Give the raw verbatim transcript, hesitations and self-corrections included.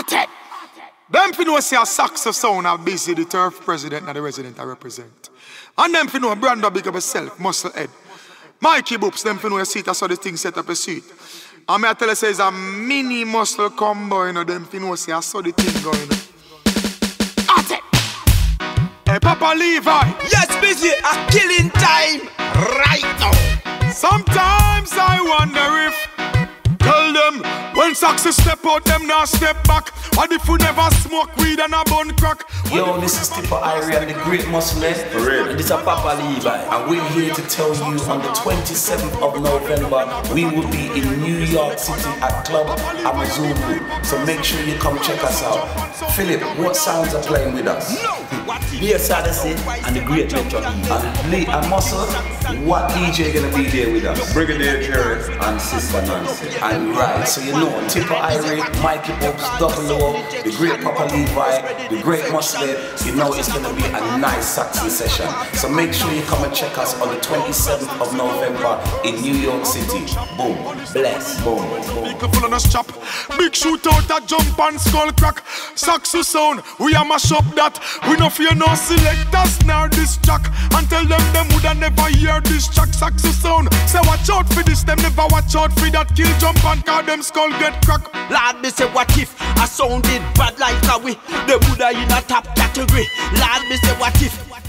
Attack! Them fi know say a saxo sound are busy the turf president and the resident I represent. And them fi know Brando big up himself, muscle head. Mikey Boops, them fi know a seat, I saw the thing set up a seat. And me I tell you say it's a mini muscle combo, you know, them fi know say I saw the thing going. Attack! Hey, Papa Levi! Yes, busy, a killing time right now. Sometimes I wonder if tell them when success step out, them now step back. What if you never smoke weed and a bun crack? Yo, this is Tipper Irie and the Great Muscle. And this is Papa Levi. And we're here to tell you on the twenty-seventh of November, we will be in New York City at Club Amazuku. So make sure you come check us out. Philip, what sounds are playing with us? Beer Sadasi and the Great Metro E. And Lee and Muscle, what D J gonna be there with us? Brigadier Jerry and Sister Nancy. And right, so you know, Tipper Irie, Mikey Boops, Double O, the Great Papa Levi, the Great Muscle, you know it's gonna be a nice saxon session. So make sure you come and check us on the twenty-seventh of November in New York City. Boom. Bless. Boom. Full on us chop. Big shootout a jump and skull crack. Saxo sound, we a mash up that. We no fear no selectors nor this track. And tell them them woulda never hear this track. Saxo sound, say watch out for this, them never watch out for that. Kill jump and call them skull get crack. Lord, me say what if I sounded bad like a we? They woulda in a top category. Lord, me say what if